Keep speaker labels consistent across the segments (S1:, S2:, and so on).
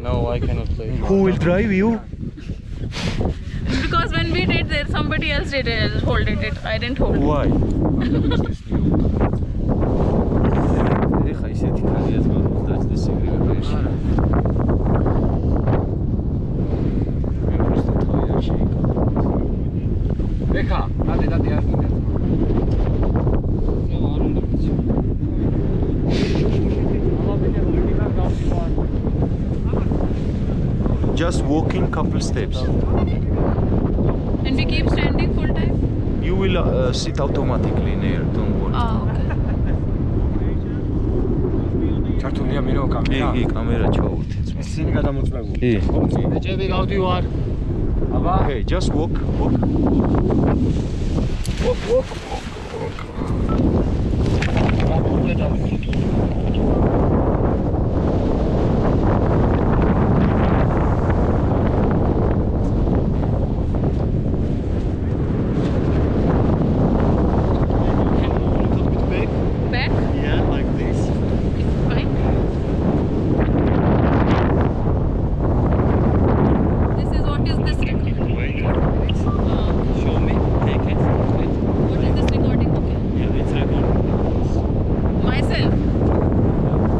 S1: No, I cannot play.
S2: Who will drive you?
S3: Because when we did there, somebody else did it, hold it. I didn't hold it.
S2: Why? Just walking couple steps.
S3: And we keep standing full time?
S2: You will sit automatically in air, don't worry.
S3: Oh, okay.
S1: ჩართულია მინო კამერა.
S2: კი, კამერა ჩაურთით.
S1: ისინი გადამოწმებული.
S2: კი.
S1: ეჭები გავდივარ. აბა.
S2: Okay, just walk. Walk.
S3: Back?
S1: Yeah, like this.
S3: Fine. This is what is this recording?
S1: Wait.
S3: Oh,
S1: Show me. Take it.
S3: what is this recording? Okay.
S1: Yeah, it's recording.
S3: Myself?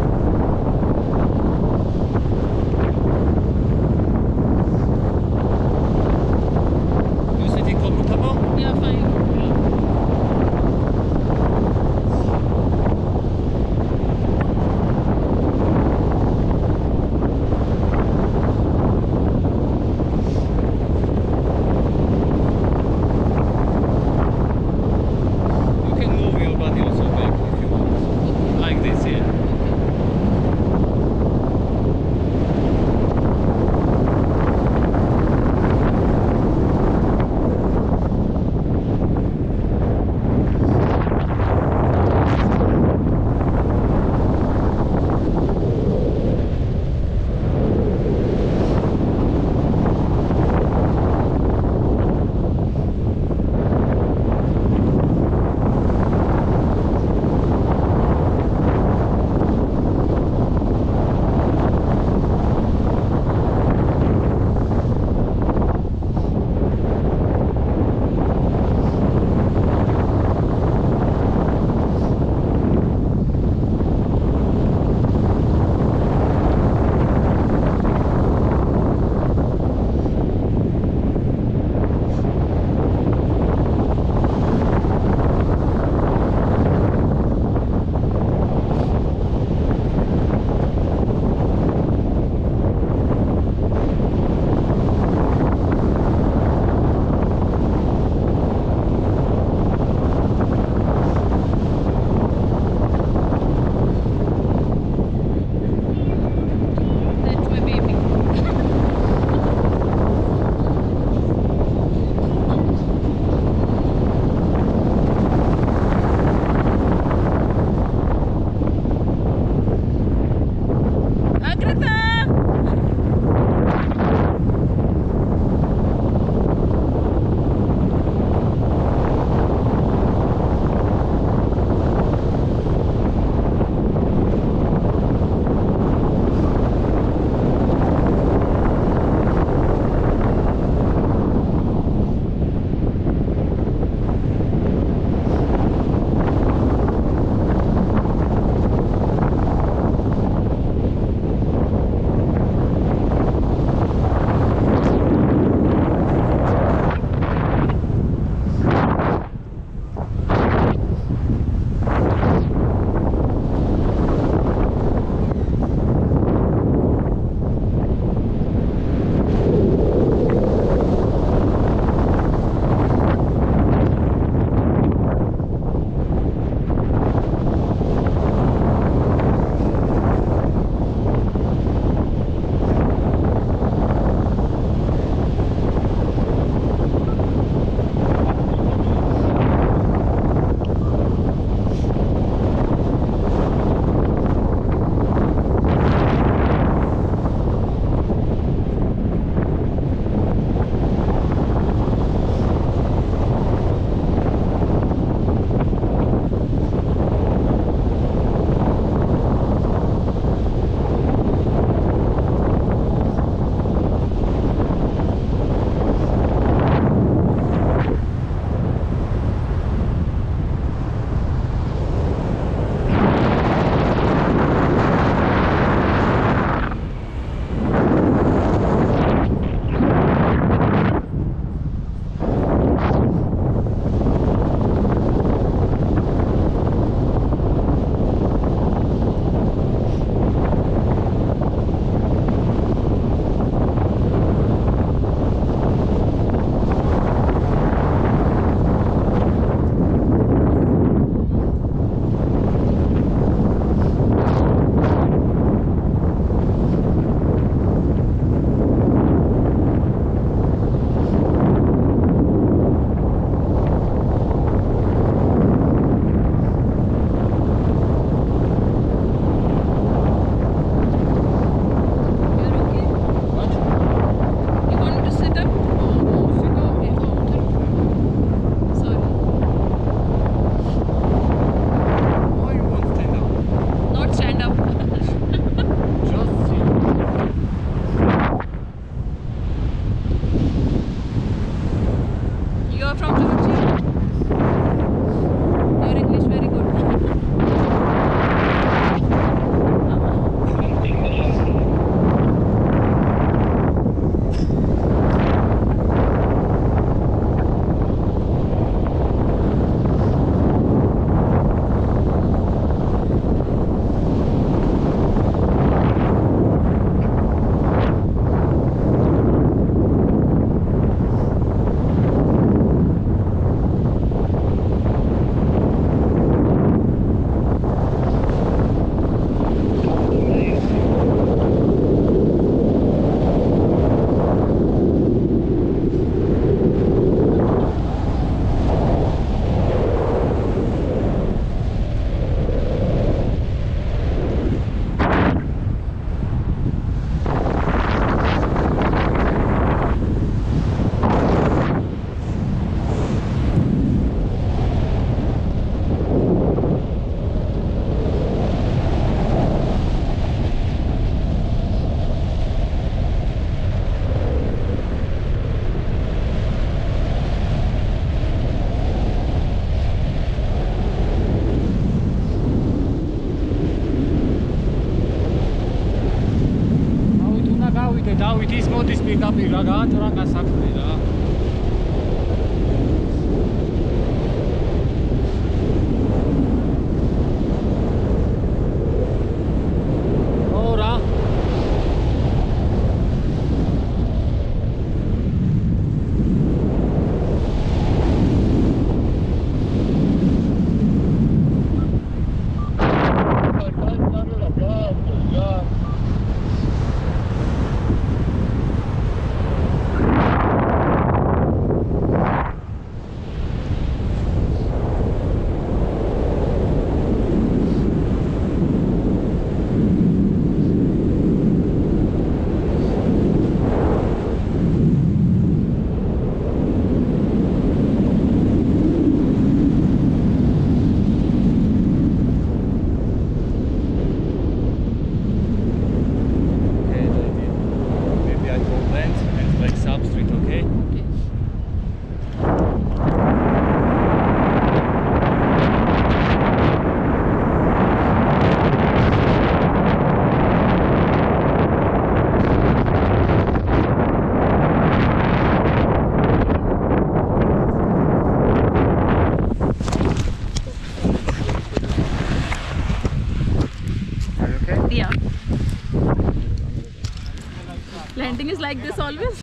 S1: ვითის მოდის პიკაპი რა გაათრა გასაქმე რა.
S3: Yeah. Landing is like this always.